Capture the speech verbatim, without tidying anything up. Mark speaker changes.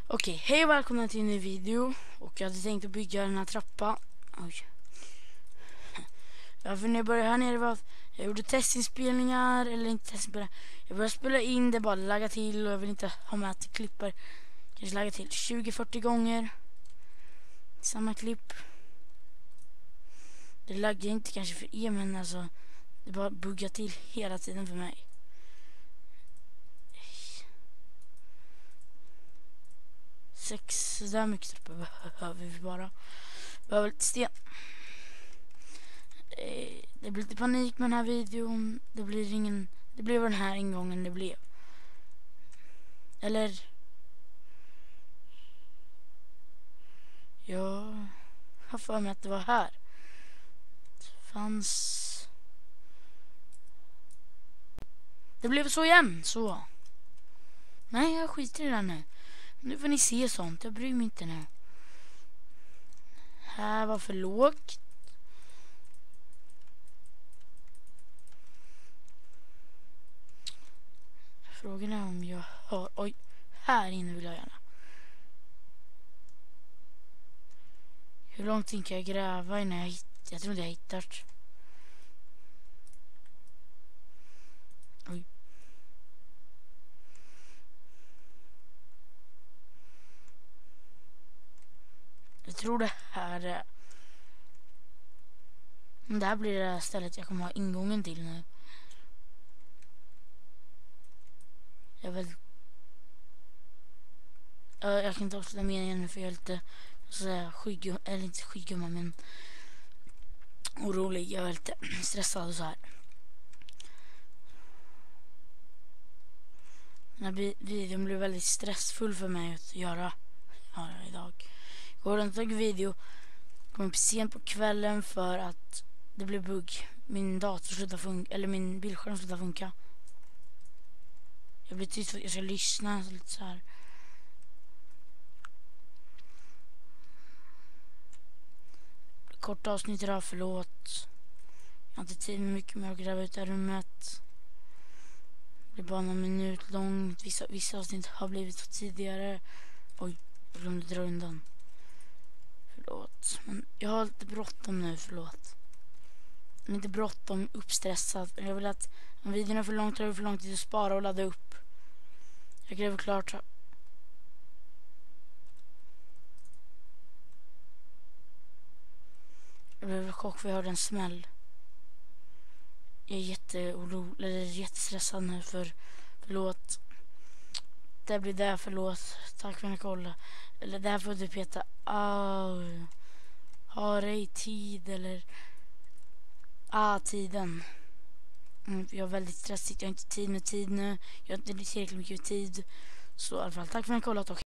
Speaker 1: Okej, hej och välkomna till en ny video. Och jag hade tänkt att bygga den här trappan. Oj. Ja, för när jag började här nere var att jag gjorde testinspelningar, eller inte testinspelningar. Jag började spela in det, bara lagga till, och jag vill inte ha med att det klipper. Kanske lagga till tjugo fyrtio gånger samma klipp. Det laggar inte kanske för er, men alltså det bara buggar till hela tiden för mig. Sex, så där mycket trappor behöver vi bara. Behöver lite sten. Det blir lite panik med den här videon. Det blir ingen, det blev den här ingången det blev. Eller jag har för mig att det var här. Det fanns. Det blev så igen, så. Nej, jag skiter i det nu. Nu får ni se sånt, jag bryr mig inte nu. Här var för lågt. Frågan är om jag har... Oj, här inne vill jag gärna. Hur långt in kan jag gräva innan jag hittar? Jag tror inte jag hittar. Oj. Jag tror det här är... Det här blir det här stället jag kommer ha ingången till nu. Jag vill... Jag kan inte avsluta meningen nu för jag är lite så säga skygg, eller inte skyggumma, men orolig. Jag är lite stressad och så här. Den här videon blev väldigt stressfull för mig att göra, göra idag. Går runt och video. Kom upp sent på kvällen för att det blev bugg. Min dator slutade funka, eller min bildskärm slutade funka. Jag blir tyst för att jag ska lyssna så lite så här. Kort avsnitt idag, förlåt. Jag har inte tid med mycket mer att gräva ut det här rummet. Det blir bara någon minut långt. Vissa, vissa avsnitt har blivit så tidigare. Oj, jag glömde dra undan. Förlåt. Men jag har lite bråttom nu, förlåt. Men inte bråttom, uppstressad. Jag vill att om videon är för långt, så är det för långt tid att spara och ladda upp. Jag gräver klart. Jag blev chock för jag hörde en smäll. Jag är jätteorolig, eller jättestressad nu för förlåt. Det blir där, förlåt. Tack för att ni kollade. Eller där får du peta. Au. Har ej tid eller ah, tiden. Mm, jag är väldigt stressig. Jag har inte tid med tid nu. Jag har inte tillräckligt mycket tid. Så i alla fall, tack för att ni kollat.